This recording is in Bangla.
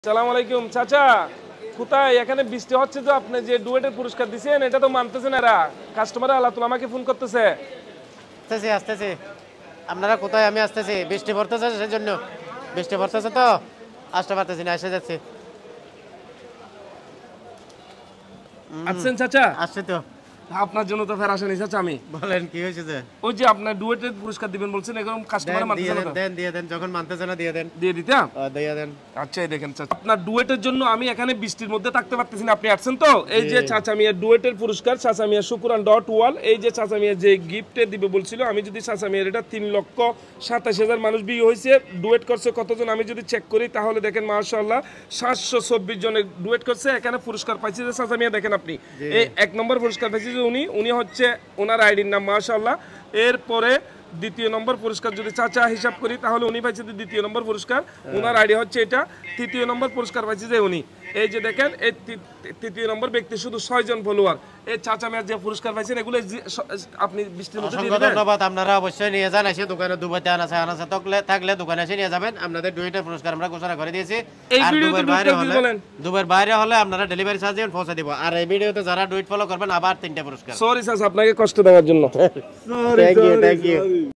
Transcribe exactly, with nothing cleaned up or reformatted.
সালাম আলাইকুম চাচা, কোথায়? এখানে বৃষ্টি হচ্ছে তো, আপনি যে ডুয়েটের পুরস্কার দিছেন এটা তো মানতেছে না এরা। কাস্টমার আল্লাহ তুলা আমাকে ফোন করতেছে। আসতেছি আসতেছি আপনারা কোথায়? আমি আসতেছি, বৃষ্টি পড়তেছে সেজন্য। বৃষ্টি পড়তেছে তো আসতে পারতেছি না, এসে যাচ্ছি। আসছেন চাচা? আসছি তো। আপনার জন্য তো ফের আসেনি চাচা আমি। বলেন কি হয়েছে? যে ওই যে আপনার ডুয়েটের পুরস্কার দিবেন বলছেন, এরকম কাস্টমার দেন, দিয়ে মানতেছে দেন না। দেন দিয়ে দেন, যখন মানতেছে না দিয়ে দেন। দিয়ে দিতে আহ, দিয়ে দেন। আচ্ছা এই দেখেন চাচা, আপনার ডুয়েটের জন্য আমি এখানে বৃষ্টির মধ্যে থাকতে পারতেছি না, আপনি আসছেন তো। এই যে চাচা মিয়া ডুয়েটের পুরস্কার, চাচা মিয়া শুকুরান ডট ওয়াল। এই যে চাচা মিয়া যে গিফটে দিবে বলছিল, আমি যদি চাচা মিয়ার এটা তিন লক্ষ সাতাশ হাজার মানুষ বিয়ে হয়েছে, ডুয়েট করছে কতজন আমি যদি চেক করি তাহলে দেখেন মাশাআল্লাহ সাতশো চব্বিশ জনের ডুয়েট করছে, এখানে পুরস্কার পাইছে যে চাচা মিয়া। দেখেন আপনি এই এক নম্বর পুরস্কার পাইছে যে উনি উনি হচ্ছে ওনার আইডির নাম মাশাআল্লাহ। এরপরে দ্বিতীয় নম্বর পুরস্কার যদি চাচা হিসাব করি তাহলে উনি পাইছে দ্বিতীয় নম্বর পুরস্কার, ওনার আইডি হচ্ছে এটা। তৃতীয় নম্বর পুরস্কার পাইছে যে উনি। এই যে দেখেন এই তৃতীয় নম্বর ব্যক্তি শুধু ছয় জন ফলোয়ার। এই চাচা মেয়ার যে পুরস্কার পাইছেন এগুলো আপনি বৃষ্টির মধ্যে দিয়ে দিবেন। ধন্যবাদ, আপনারা অবশ্যই নিয়ে যান। এসে দোকানে দুবাইতে আনাছে আনাছে থাকলে থাকলে দোকানে এসে নিয়ে যাবেন। আপনাদের ডুয়েটের পুরস্কার আমরা ঘোষণা করে দিয়েছি। এই আর ভিডিওতে দুবাইয়ের বাইরে হলে বলেন, দুবাইয়ের বাইরে হলে আপনারা ডেলিভারি চার্জ দিয়ে পৌঁছে দিব। আর এই ভিডিওতে যারা ডুয়েট ফলো করবেন আবার তিনটা পুরস্কার। সরি চাচা আপনাকে কষ্ট দেওয়ার জন্য। Thank you thank you.